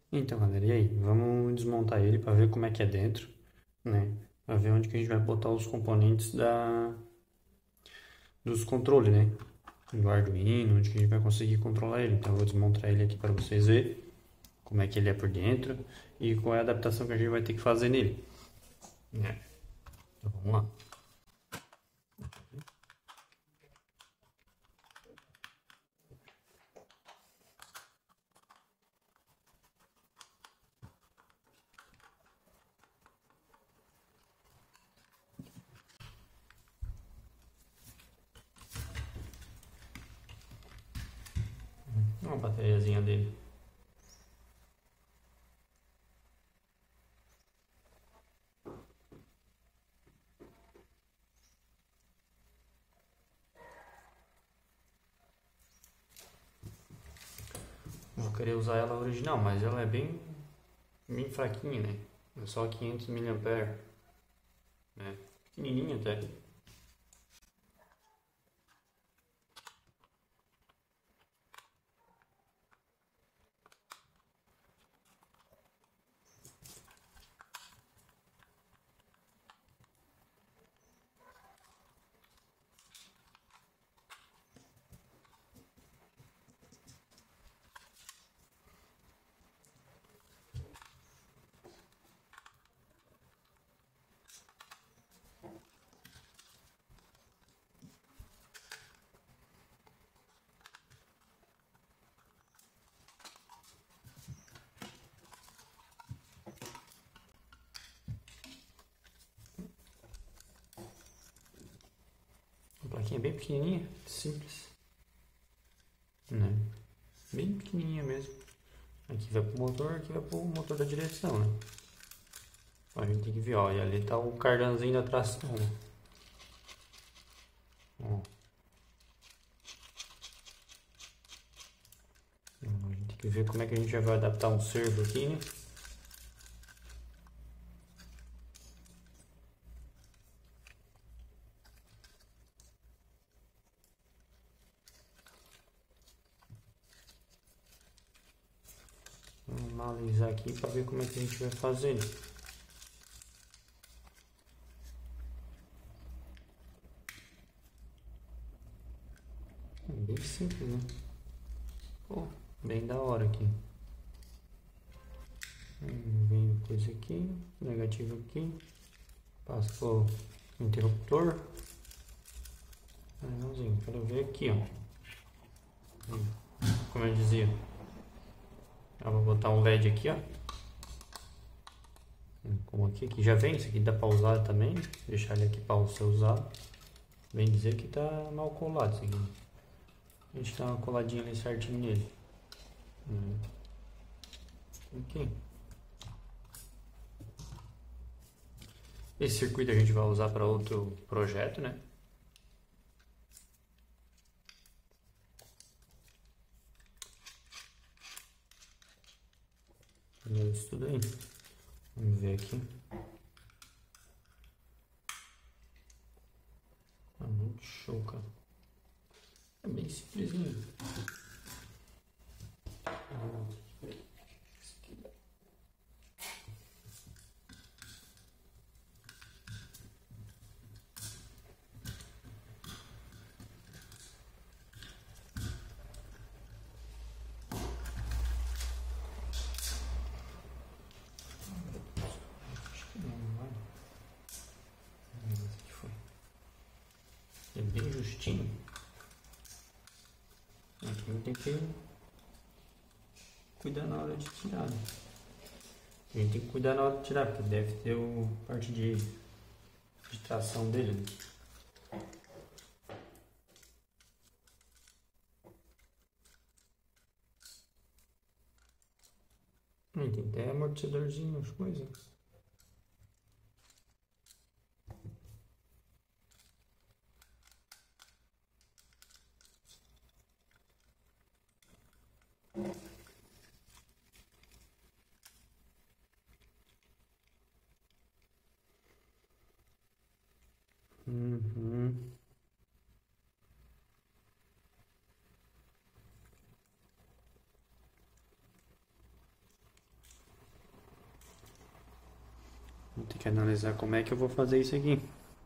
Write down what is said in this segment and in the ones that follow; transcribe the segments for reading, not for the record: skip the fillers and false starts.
Então, galera, e aí? Vamos desmontar ele para ver como é que é dentro, né? Para ver onde que a gente vai botar os componentes dos controles, né? Do Arduino, onde que a gente vai conseguir controlar ele. Então, eu vou desmontar ele aqui para vocês verem como é que ele é por dentro e qual é a adaptação que a gente vai ter que fazer nele, né? Então, vamos lá. Uma bateriazinha dele. Vou querer usar ela original, mas ela é bem fraquinha, né? É só 500 mAh, né? Pequenininha até. Uma plaquinha bem pequenininha, simples, né? Bem pequenininha mesmo. Aqui vai pro motor, aqui vai pro motor da direção, né? Então a gente tem que ver, ó, e ali tá o cardanzinho da tração, né? Ó, então a gente tem que ver como é que a gente já vai adaptar um servo aqui, né? Vamos analisar aqui para ver como é que a gente vai fazer. É bem simples, né? Pô, bem da hora aqui. Vem coisa aqui, negativo aqui, passa pro interruptor. Legalzinho, quero ver aqui, ó. Como eu dizia, eu vou botar um LED aqui, ó. Como aqui, que já vem, isso aqui dá pra usar também. Deixar ele aqui para ser usado. Bem dizer que tá mal colado isso aqui. A gente dá uma coladinha ali certinho nele. Aqui. Esse circuito a gente vai usar para outro projeto, né? Isso tudo aí. Vamos ver aqui. Tá muito show, cara. É bem simplesinho. É bem justinho. Aqui tem que cuidar na hora de tirar. Né? A gente tem que cuidar na hora de tirar, porque deve ter o parte de tração dele. Né? Tem até amortecedorzinho, as coisas. Uhum. ter que analisar como é que eu vou fazer isso aqui.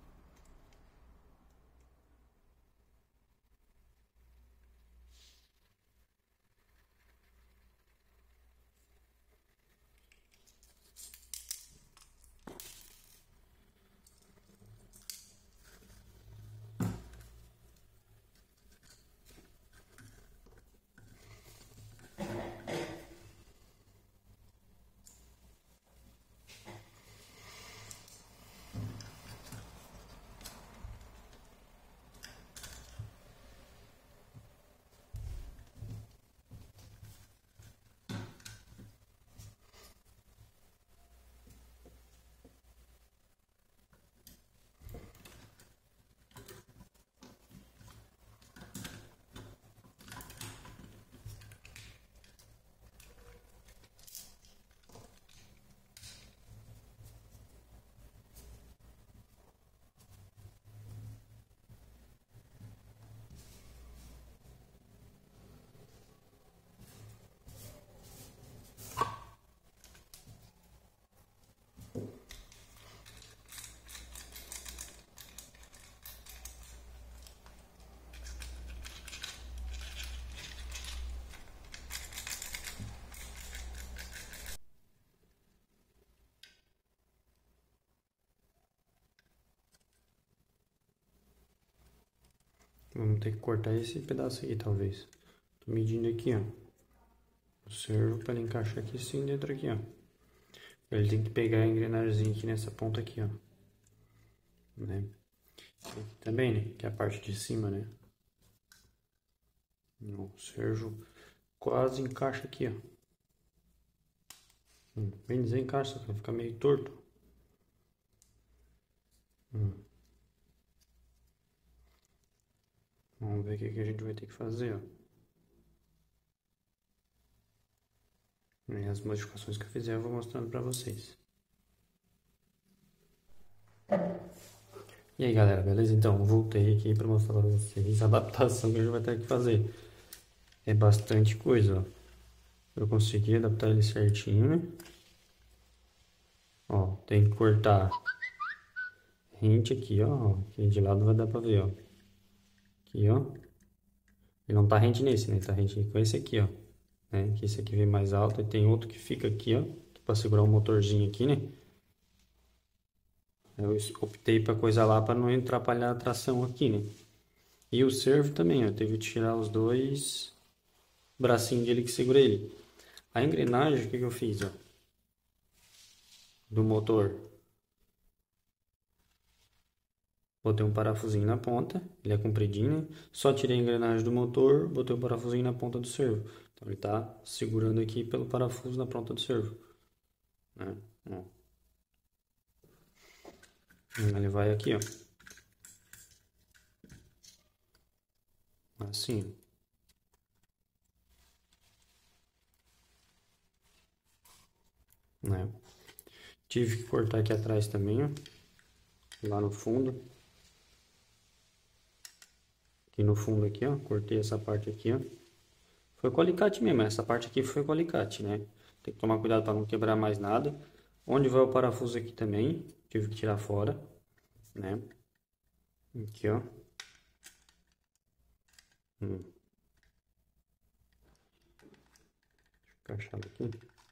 Vamos ter que cortar esse pedaço aqui, talvez. Tô medindo aqui, ó. O servo para ele encaixar aqui sim dentro aqui, ó. Ele tem que pegar a engrenagem aqui nessa ponta aqui, ó. Né? Aqui também, né? Que é a parte de cima, né? O servo quase encaixa aqui, ó. Bem dizer, encaixa, vai ficar meio torto. Vamos ver o que a gente vai ter que fazer, ó. E as modificações que eu fizer eu vou mostrando pra vocês. E aí galera, beleza? Então, voltei aqui pra mostrar pra vocês a adaptação que a gente vai ter que fazer. É bastante coisa, ó. Eu consegui adaptar ele certinho, né? Ó, tem que cortar rente aqui, ó. Aqui de lado vai dar pra ver, ó. Aqui, ó. Ele não tá rente nesse, né? Tá rente com esse aqui, ó. Né? Que esse aqui vem mais alto e tem outro que fica aqui, ó. Pra segurar o motorzinho aqui, né? Eu optei pra coisa lá pra não atrapalhar a tração aqui, né? E o servo também, ó. Teve que tirar os dois bracinhos dele que segura ele. A engrenagem, o que eu fiz, ó? Do motor. Botei um parafusinho na ponta, ele é compridinho, né? Só tirei a engrenagem do motor, botei um parafusinho na ponta do servo. Então ele tá segurando aqui pelo parafuso na ponta do servo. Né? Ó. Ele vai aqui, ó. Assim. Né? Tive que cortar aqui atrás também, ó. Lá no fundo. Aqui no fundo aqui, ó. Cortei essa parte aqui, ó. Foi com alicate mesmo, essa parte aqui foi com alicate, né? Tem que tomar cuidado para não quebrar mais nada. Onde vai o parafuso aqui também, tive que tirar fora, né? Aqui, ó. Deixa eu encaixar aqui.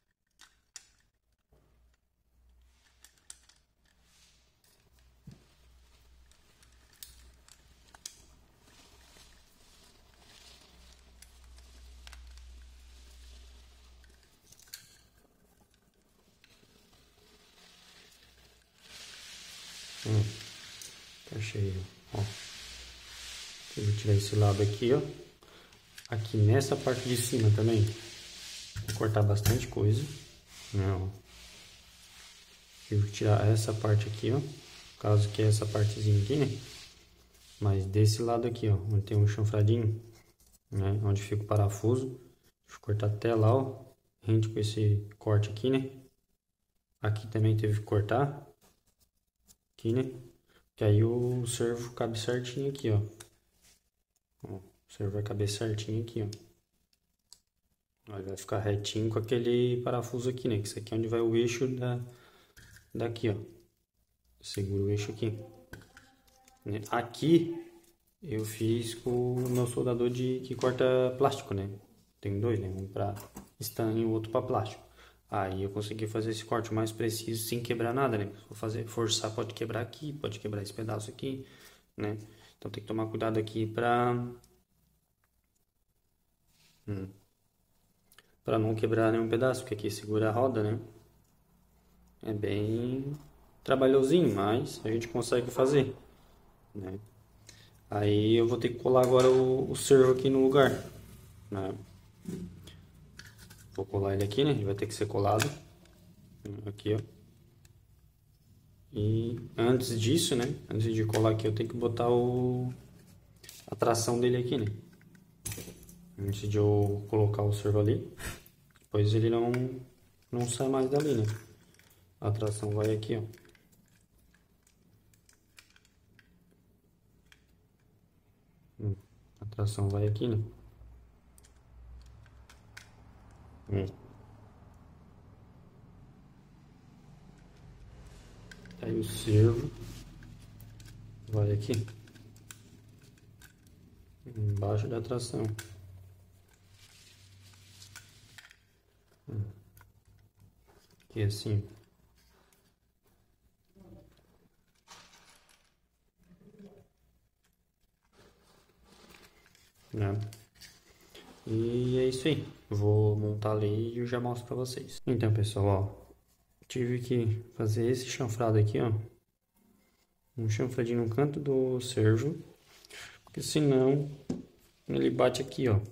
Encaixei, ó. Eu vou tirar esse lado aqui, ó. Aqui nessa parte de cima também, vou cortar bastante coisa, né, ó. Eu vou tirar essa parte aqui, ó. No caso que é essa partezinha aqui, né? Mas desse lado aqui, ó, onde tem um chanfradinho, né? Onde fica o parafuso. Deixa eu cortar até lá, ó. Rente com esse corte aqui, né? Aqui também teve que cortar. Aqui, né? Que aí o servo cabe certinho aqui, ó. Ó, o servo vai caber certinho aqui, ó. Aí vai ficar retinho com aquele parafuso aqui, né? Que isso aqui é onde vai o eixo daqui, ó. Segura o eixo aqui. Aqui eu fiz com o meu soldador que corta plástico, né? Tem dois, né? Um para stand e o outro para plástico. Aí eu consegui fazer esse corte mais preciso sem quebrar nada, né? Se for forçar, pode quebrar aqui, pode quebrar esse pedaço aqui, né? Então tem que tomar cuidado aqui para não quebrar nenhum pedaço, porque aqui segura a roda, né? É bem trabalhosinho, mas a gente consegue fazer, né? Aí eu vou ter que colar agora o servo aqui no lugar, né? Vou colar ele aqui, né? Ele vai ter que ser colado. Aqui, ó. E antes disso, né? Antes de colar aqui, eu tenho que botar a tração dele aqui, né? Antes de eu colocar o servo ali. Depois ele não sai mais dali, né? A tração vai aqui, ó. A tração vai aqui, né? Aí o servo vai aqui, embaixo da tração. Aqui assim. Né? E é isso aí. Vou montar ali e eu já mostro pra vocês. Então, pessoal, ó. Tive que fazer esse chanfrado aqui, ó. Um chanfradinho no canto do servo. Porque senão ele bate aqui, ó.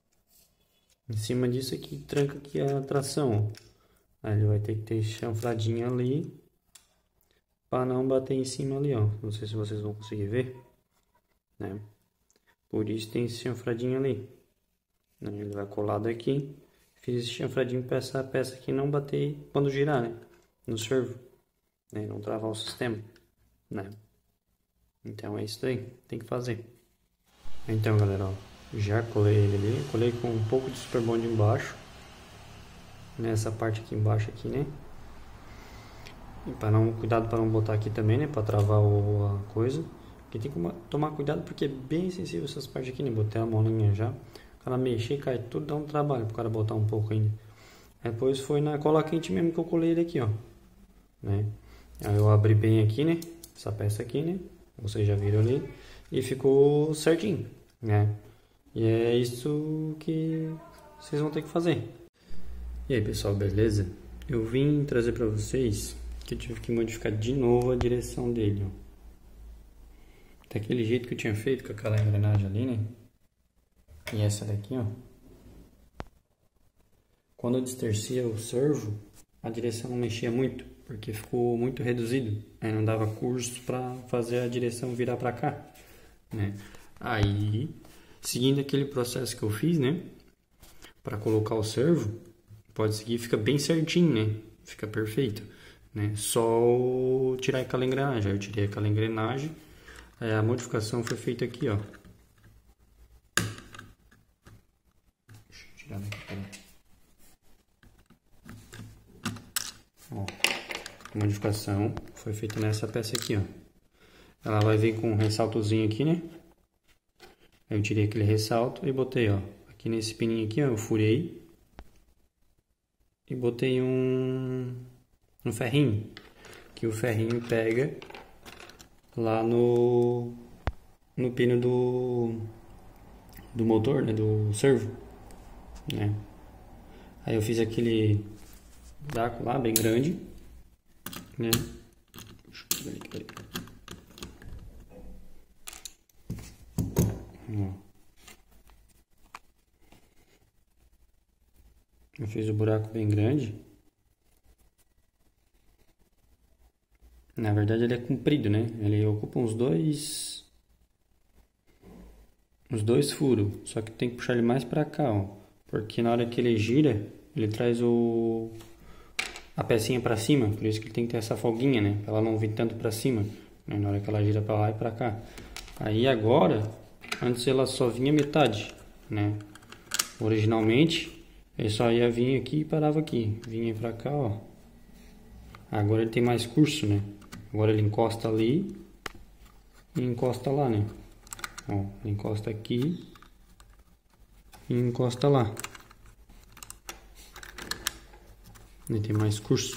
Em cima disso aqui, tranca aqui a tração, ó. Aí ele vai ter que ter chanfradinho ali. Para não bater em cima ali, ó. Não sei se vocês vão conseguir ver, né? Por isso tem esse chanfradinho ali. Ele vai colado aqui. Fiz esse chanfradinho para essa peça aqui não bater quando girar, né? No servo, né? Não travar o sistema, né? Então é isso aí, tem que fazer. Então, galera, ó, já colei ele ali. Colei com um pouco de super bond embaixo. Nessa parte aqui embaixo aqui, né? E cuidado para não botar aqui também, né? Para travar a coisa. Aqui tem que tomar cuidado porque é bem sensível essas partes aqui, né? Botei a molinha já. O cara mexer e cai tudo, dá um trabalho pro cara botar um pouco ainda. Depois foi na cola quente mesmo que eu colei ele aqui, ó. Né? Aí eu abri bem aqui, né? Essa peça aqui, né? Vocês já viram ali. E ficou certinho, né? E é isso que vocês vão ter que fazer. E aí, pessoal, beleza? Eu vim trazer pra vocês que eu tive que modificar de novo a direção dele, ó. Daquele jeito que eu tinha feito com aquela engrenagem ali, né? E essa daqui, ó. Quando eu distorcia o servo, a direção não mexia muito, porque ficou muito reduzido. Aí não dava curso para fazer a direção virar para cá, né? Aí, seguindo aquele processo que eu fiz, né? Para colocar o servo, pode seguir, fica bem certinho, né? Fica perfeito, né? Só tirar aquela engrenagem. Aí eu tirei aquela engrenagem. Aí a modificação foi feita aqui, ó. Deixa eu tirar daqui, peraí. Ó, a modificação foi feita nessa peça aqui, ó. Ela vai vir com um ressaltozinho aqui, né? Aí eu tirei aquele ressalto e botei, ó. Aqui nesse pininho aqui, ó, eu furei. E botei um ferrinho. Que o ferrinho pega lá no pino do motor, né? Do servo, né? Aí eu fiz aquele buraco lá, bem grande, né? Deixa eu ver aqui, peraí. Eu fiz o buraco bem grande. Na verdade ele é comprido, né? Ele ocupa uns dois furos. Só que tem que puxar ele mais pra cá, ó. Porque na hora que ele gira, ele traz a pecinha pra cima. Por isso que ele tem que ter essa folguinha, né? Pra ela não vir tanto pra cima, né? Na hora que ela gira pra lá e pra cá. Aí agora, antes ela só vinha metade, né? Originalmente, ele só ia vir aqui e parava aqui. Vinha pra cá, ó. Agora ele tem mais curso, né? Agora ele encosta ali e encosta lá, né? Ó, encosta aqui e encosta lá. E tem mais curso.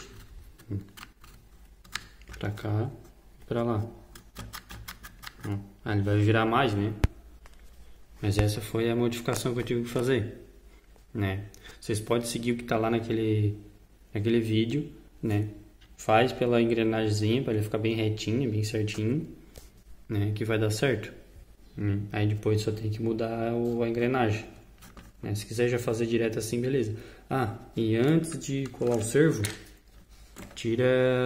Pra cá e pra lá. Ó. Ah, ele vai virar mais, né? Mas essa foi a modificação que eu tive que fazer, né? Vocês podem seguir o que tá lá naquele vídeo, né? Faz pela engrenagemzinha para ele ficar bem retinho, bem certinho, né? Que vai dar certo. Aí depois só tem que mudar a engrenagem, né? Se quiser já fazer direto assim, beleza. Ah, e antes de colar o servo, tira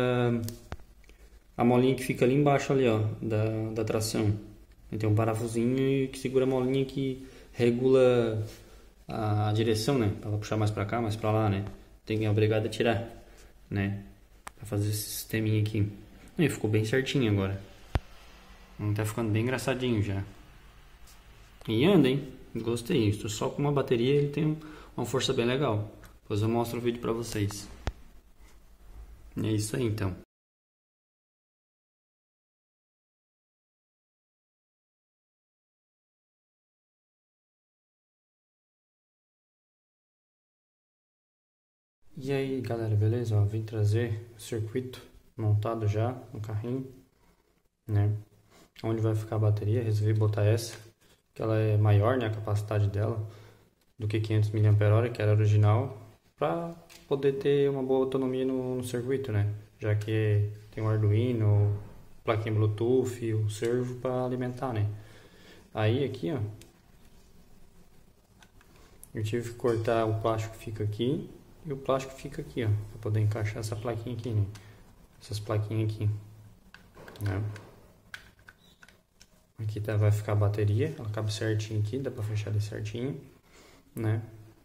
a molinha que fica ali embaixo ali, ó, da tração. Tem um parafusinho que segura a molinha que regula a direção, né? Para puxar mais para cá, mais para lá, né? Tem que é obrigado a tirar, né? Para fazer esse sisteminha aqui. E ficou bem certinho agora. Tá ficando bem engraçadinho já. E anda, hein? Gostei. Estou só com uma bateria, ele tem uma força bem legal. Depois eu mostro o vídeo para vocês. E é isso aí então. E aí galera, beleza? Ó, vim trazer o circuito montado já no carrinho, né? Onde vai ficar a bateria, resolvi botar essa, que ela é maior, né, a capacidade dela, do que 500 mAh, que era original, para poder ter uma boa autonomia no circuito, né? Já que tem o Arduino, plaquinha Bluetooth, o servo para alimentar, né? Aí aqui, ó, eu tive que cortar o plástico que fica aqui e o plástico fica aqui, ó, para poder encaixar essa plaquinha aqui, né? Essas plaquinhas aqui, né? Aqui vai ficar a bateria, ela cabe certinho aqui, dá para fechar ali certinho, né?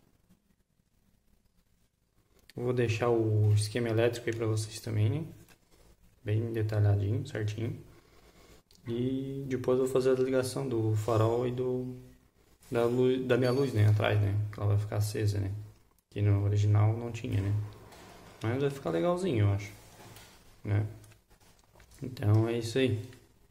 Vou deixar o esquema elétrico aí para vocês também, né? Bem detalhadinho, certinho. E depois eu vou fazer a ligação do farol e da minha luz, né? Atrás, né? Que ela vai ficar acesa, né? Que no original não tinha, né? Mas vai ficar legalzinho, eu acho, né? Então é isso aí.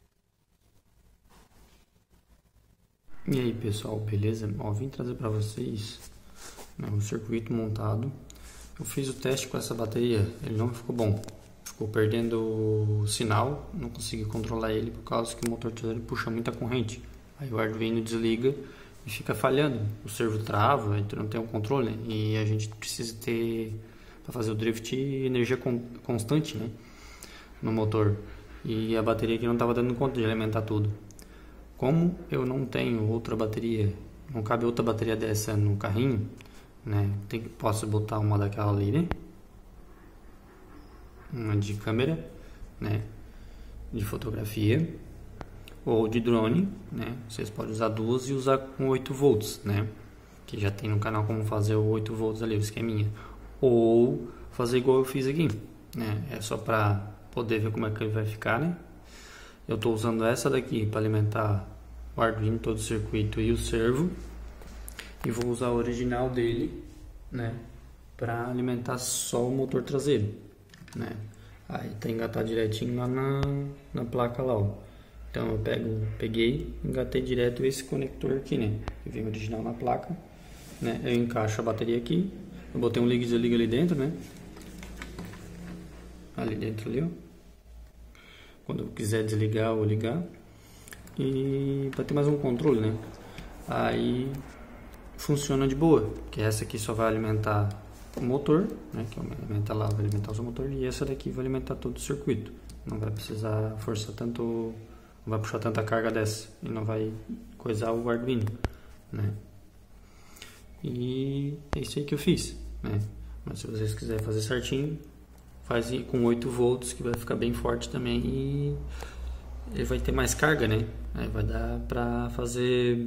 E aí pessoal, beleza? Ó, vim trazer para vocês, né, um circuito montado. Eu fiz o teste com essa bateria, ele não ficou bom. Ficou perdendo o sinal, não consegui controlar ele por causa que o motor traseiro puxa muita corrente. Aí o Arduino desliga e fica falhando. O servo trava, então não tem o controle, né? E a gente precisa ter, para fazer o drift, energia constante, né, no motor. E a bateria aqui não estava dando conta de alimentar tudo. Como eu não tenho outra bateria, não cabe outra bateria dessa no carrinho, né? Posso botar uma daquela ali, né? Uma de câmera, né? De fotografia ou de drone, né? Vocês podem usar duas e usar com 8 volts, né? Que já tem no canal como fazer o 8 volts ali, o esqueminha. Ou fazer igual eu fiz aqui, né? É só para poder ver como é que ele vai ficar, né? Eu estou usando essa daqui para alimentar o Arduino, todo o circuito e o servo. E vou usar o original dele, né, para alimentar só o motor traseiro, né. Aí tá engatado direitinho lá na placa lá, ó. Então eu peguei, engatei direto esse conector aqui, né, que vem original na placa, né. Eu encaixo a bateria aqui, eu botei um liga e desliga ali dentro, né, ali dentro ali, ó. Quando eu quiser desligar ou ligar. E para ter mais um controle, né? Aí funciona de boa, que essa aqui só vai alimentar o motor, né? Que alimenta lá, vai alimentar o seu motor, e essa daqui vai alimentar todo o circuito. Não vai precisar forçar tanto, não vai puxar tanta carga dessa e não vai coisar o Arduino, né? E é isso aí que eu fiz, né? Mas se vocês quiserem fazer certinho, faz com 8 volts, que vai ficar bem forte também e ele vai ter mais carga, né? Aí vai dar para fazer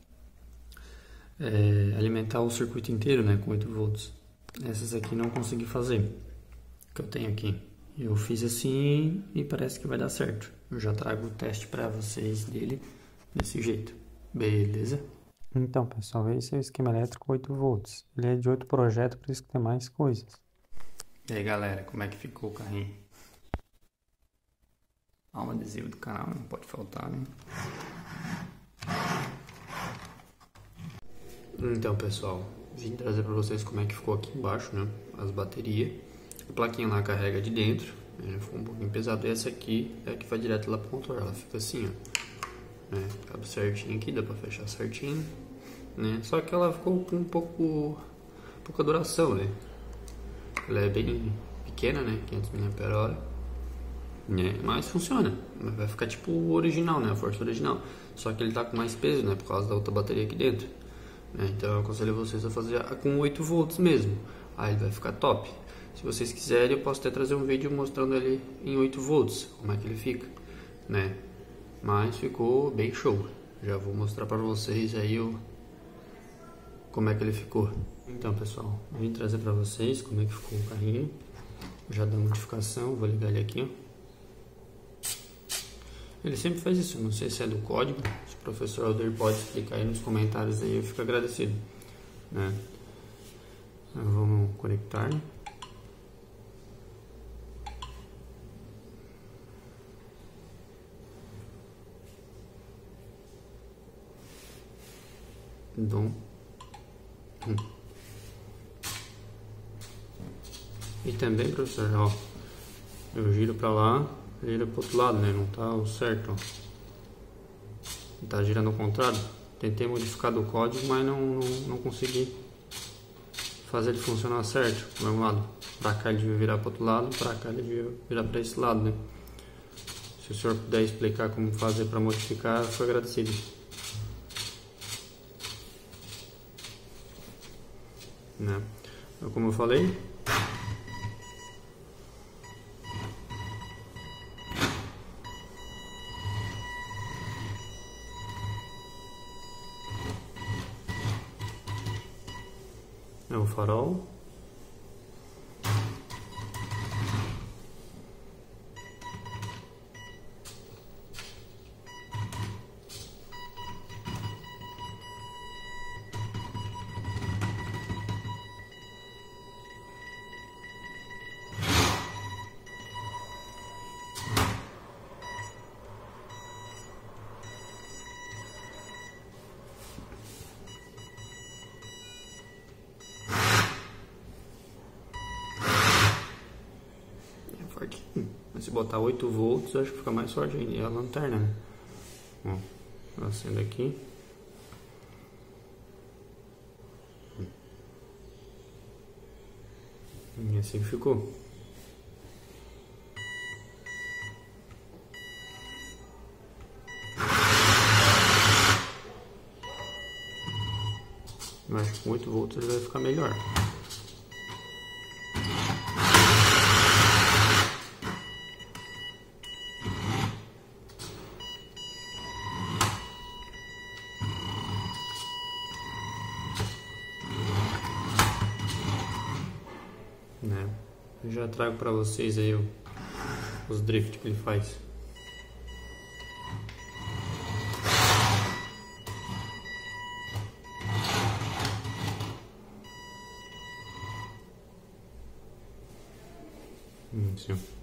alimentar o circuito inteiro, né? Com 8 volts. Essas aqui não consegui fazer, que eu tenho aqui. Eu fiz assim e parece que vai dar certo. Eu já trago o teste para vocês dele desse jeito. Beleza? Então, pessoal, esse é o esquema elétrico 8 volts. Ele é de 8 projetos, por isso que tem mais coisas. E aí, galera, como é que ficou o carrinho? Há um adesivo do canal, não pode faltar, né? Então, pessoal, vim trazer para vocês como é que ficou aqui embaixo, né? As baterias. A plaquinha lá carrega de dentro, né? Ficou um pouquinho pesado. E essa aqui é a que vai direto lá pro motor. Ela fica assim, ó. Né? Cabe certinho aqui, dá para fechar certinho, né? Só que ela ficou com pouca duração, né? Ela é bem pequena, né? 500 mAh. Né? Mas funciona. Vai ficar tipo o original, né? A força original. Só que ele tá com mais peso, né? Por causa da outra bateria aqui dentro. Então eu aconselho vocês a fazer com 8 volts mesmo. Aí ele vai ficar top. Se vocês quiserem, eu posso até trazer um vídeo mostrando ele em 8 volts, como é que ele fica, né? Mas ficou bem show. Já vou mostrar para vocês aí como é que ele ficou. Então, pessoal, vim trazer para vocês como é que ficou o carrinho. Já dá modificação, vou ligar ele aqui, ó. Ele sempre faz isso, não sei se é do código. Se o professor Alder pode explicar aí nos comentários aí, eu fico agradecido, né? Então, vamos conectar. Então, e também, professor, ó, eu giro pra lá, gira pro outro lado, né? Não tá o certo, ó. Tá girando ao contrário. Tentei modificar do código, mas não consegui fazer ele funcionar certo. Do mesmo lado. Pra cá ele devia virar pro outro lado, pra cá ele devia virar pra esse lado, né? Se o senhor puder explicar como fazer pra modificar, eu fico agradecido. Né? Então, como eu falei, é o farol. Mas se botar 8 volts, acho que fica mais forte ainda. E a lanterna, né? Ó, acendo aqui. E assim ficou. Eu acho que com 8 volts ele vai ficar melhor. Né? Eu já trago para vocês aí os drift que ele faz. Sim.